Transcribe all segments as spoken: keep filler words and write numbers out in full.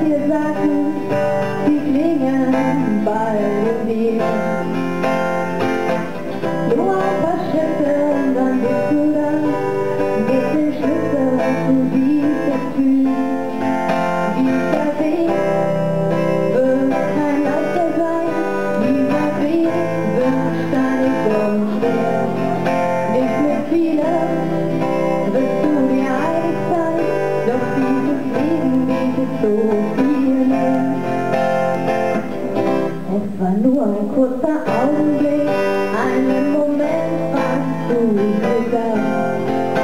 manche Sachen, die klingen bald wieder. Nur ein paar Schritte und dann bist du da, geht den Schlüssel und du siehst das Gefühl. Dieser Weg wird kein leichter sein, dieser Weg wird steinig und schwer. Nicht mit vielem wirst du dir einig sein, doch dieses Leben bietet so viel mehr. Es war nur ein kurzer Augenblick, einen Moment warst du sogar.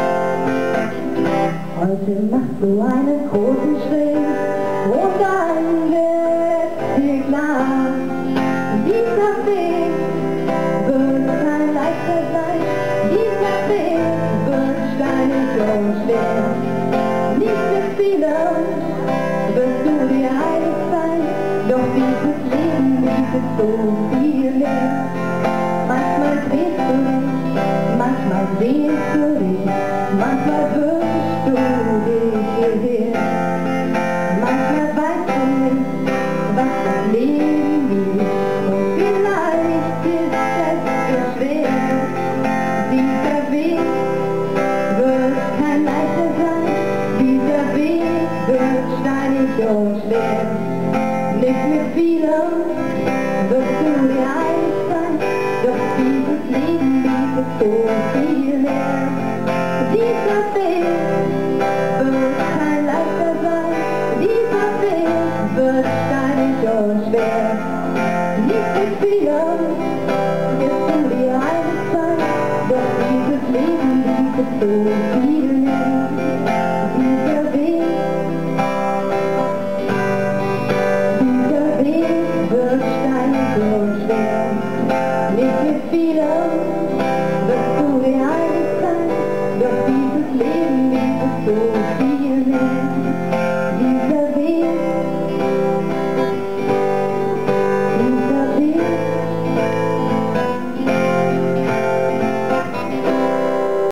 Heute machst du einen großen Schritt und dann wird dir klar, dieser Weg wird kein leichter sein, dieser Weg wird steinig und schwer. Nicht mit vielem wirst du dir einig sein, doch dieses Leben bietet so viel mehr. Manchmal drehst du dich, manchmal sehnst du dich, manchmal wünschst du dich hierher. Manchmal weißt du nicht, was das Leben ist, und vielleicht ist es so schwer. Dieser Weg wird kein leichter sein, dieser Weg wird steinig und schwer. Nicht mit vielem wirst du dir einig sein, doch dieses Leben bietet so viel mehr. Dieser Weg wird kein leichter sein, dieser Weg wird steinig und schwer. Nicht mit vielem wirst du dir einig sein, doch dieses Leben bietet so viel mehr.